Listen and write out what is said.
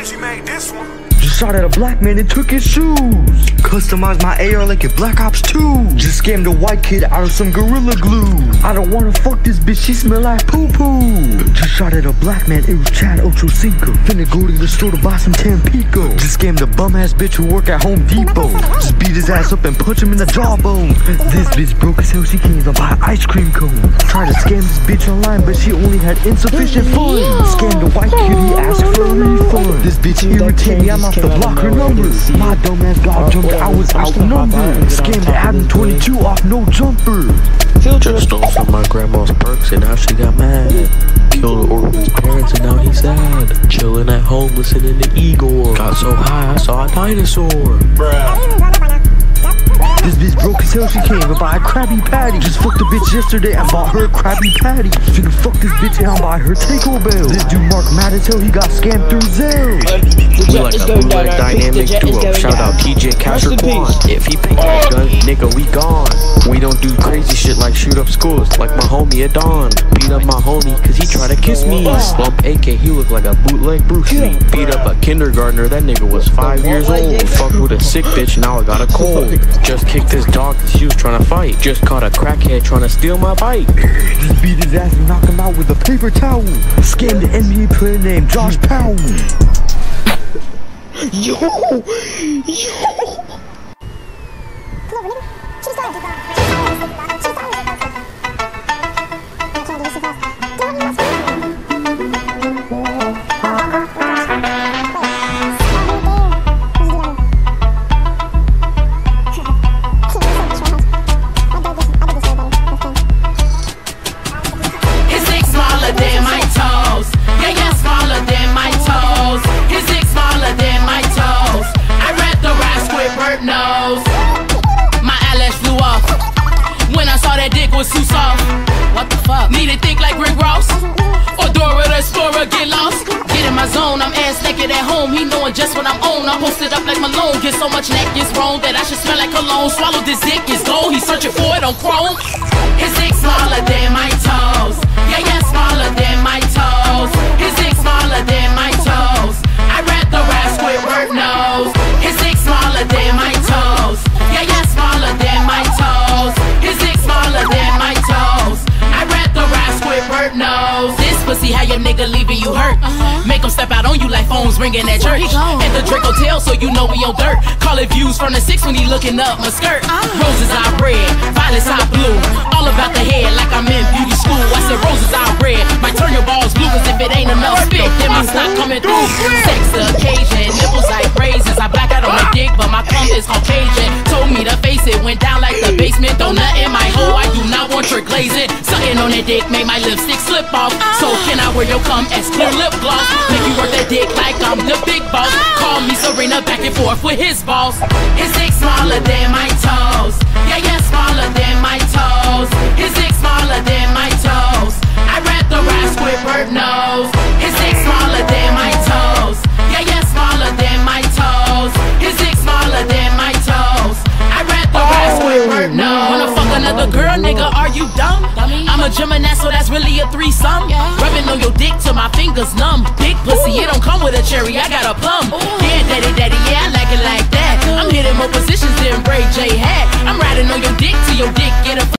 bitch, you made this one. Just shot at a black man and took his shoes. Customized my AR like a Black Ops 2. Just scammed a white kid out of some Gorilla Glue. I don't wanna fuck this bitch, she smell like poo-poo. Just shot at a black man, it was Chad Ochocinco. Finna go to the store to buy some Tampico. Just scammed a bum-ass bitch who work at Home Depot. Just beat his ass up and punch him in the jawbone. This bitch broke as hell, she came to buy ice cream cone. Tried to scam this bitch online, but she only had insufficient funds. Scammed a white kid, he asked for a refund. This bitch irritated me, I'm off the block her number. My dumb ass got jumped, I was outnumbered. Scammed Adam 22 off no jumper. Just stole from my grandma's perks and now she got mad. Killed Orban's parents and now he's sad. Chillin' at home listening to Igor. Got so high I saw a dinosaur. This bitch broke as hell, she came to buy a Krabby Patty. Just fucked a bitch yesterday and bought her a Krabby Patty. Finna fuck this bitch and buy her Taco Bell. This dude Mark mad as hell, he got scammed through Zelle. We like a bootleg dynamic duo. Shout out TJ Cash-Quan. If he paid that gun, nigga, we gone. We don't do crazy shit like shoot up schools, like my homie Adon. Beat up my homie cause he tried to kiss me. Slump AK, he looked like a bootleg Bruce Lee. Beat up a kindergartner, that nigga was 5 years old. Fucked with a sick bitch, now I got a cold. Just kicked this dog cause he was trying to fight. Just caught a crackhead trying to steal my bike. Just beat his ass and knock him out with a paper towel. Scammed the NBA player named Josh Powell. Yo! Was too soft. What the fuck? Need to think like Rick Ross or Dora the Explorer. Get lost. Get in my zone. I'm ass naked at home. He knowing just what I'm on. I'm posted up like Malone. Get so much neck is wrong that I should smell like cologne. Swallow this dick is gold. He's searching for it on Chrome. His dick smaller than my toes. Yeah, yeah, smaller than my toes. His dick smaller than my toes. I'd rather rap Squidward nose. His dick smaller than my toes. Yeah, yeah, smaller than my toes. His dick smaller than my toes. I'd rather rap Squidward nose. This pussy how your nigga leaving you hurt. Make him step out on you like phones ringing at church. At the Drake Hotel so you know we on dirt. Call it views from the 6 when he looking up my skirt. Roses are red, violets are blue. All about the head like I'm in beauty school. I said roses are red, might turn your balls blue. Cause if it ain't enough spit, then my snot coming through. Sex occasion, nipples like raisins. I black out on my dick but my cum is Caucasian. Told me to face it, went down like the basement. Donut in my hole, I do not want your glazing. Sucking on that dick made my lipstick slip off. So can I wear your cum as clear lip gloss? Make you work that dick like I'm the big boss. Call me Serena back and forth with his boss. His dick smaller than my toes. Yeah, yeah, smaller than my toes. His dick smaller than my toes. I'd rather rap Squidward nose. His dick smaller than my toes. Yeah, yeah, smaller than my toes. His dick smaller than my toes. I'd rather rap Squidward nose. Wanna fuck another girl, nigga? Are you dumb? I'm a Gemini, so that's really a threesome. Rubbing on your dick till my fingers numb. Big pussy, it don't come with a cherry, I got a plum. Yeah, daddy, daddy, yeah, I like it like that. I'm hitting more positions than Ray J had. I'm riding on your dick till your dick get a